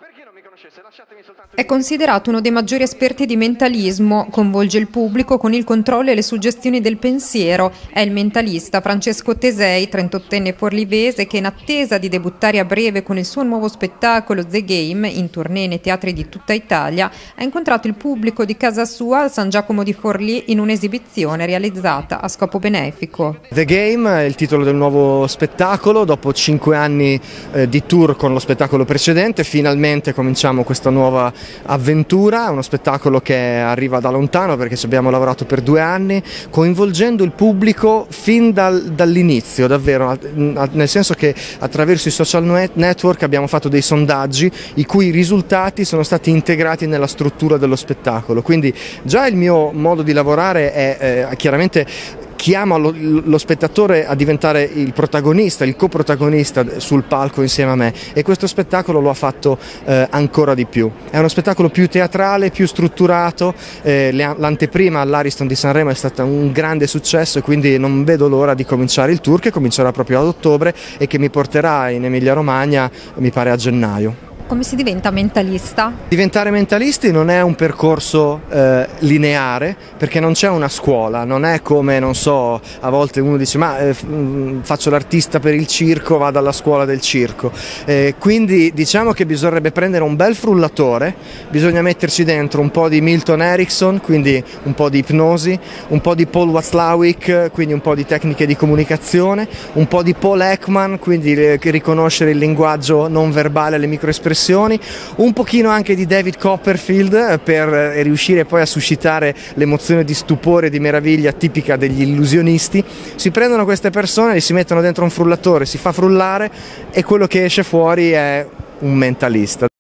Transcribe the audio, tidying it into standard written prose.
È considerato uno dei maggiori esperti di mentalismo, coinvolge il pubblico con il controllo e le suggestioni del pensiero. È il mentalista Francesco Tesei, 38enne forlivese, che in attesa di debuttare a breve con il suo nuovo spettacolo The Game, in tournée nei teatri di tutta Italia, ha incontrato il pubblico di casa sua al San Giacomo di Forlì in un'esibizione realizzata a scopo benefico. The Game è il titolo del nuovo spettacolo. Dopo 5 anni di tour con lo spettacolo precedente, finalmente cominciamo questa nuova avventura. È uno spettacolo che arriva da lontano perché ci abbiamo lavorato per 2 anni, coinvolgendo il pubblico fin dall'inizio, davvero, nel senso che attraverso i social network abbiamo fatto dei sondaggi i cui risultati sono stati integrati nella struttura dello spettacolo. Quindi già il mio modo di lavorare è chiaramente chiama lo spettatore a diventare il protagonista, il coprotagonista sul palco insieme a me, e questo spettacolo lo ha fatto ancora di più. È uno spettacolo più teatrale, più strutturato, l'anteprima all'Ariston di Sanremo è stata un grande successo e quindi non vedo l'ora di cominciare il tour, che comincerà proprio ad ottobre e che mi porterà in Emilia Romagna, mi pare a gennaio. Come si diventa mentalista? Diventare mentalisti non è un percorso lineare, perché non c'è una scuola, non è come, non so, a volte uno dice faccio l'artista per il circo, vado alla scuola del circo, quindi diciamo che bisognerebbe prendere un bel frullatore, bisogna metterci dentro un po' di Milton Erickson, quindi un po' di ipnosi, un po' di Paul Watzlawick, quindi un po' di tecniche di comunicazione, un po' di Paul Ekman, quindi riconoscere il linguaggio non verbale, le microespressioni, un pochino anche di David Copperfield per riuscire poi a suscitare l'emozione di stupore e di meraviglia tipica degli illusionisti. Si prendono queste persone, li si mettono dentro un frullatore, si fa frullare e quello che esce fuori è un mentalista.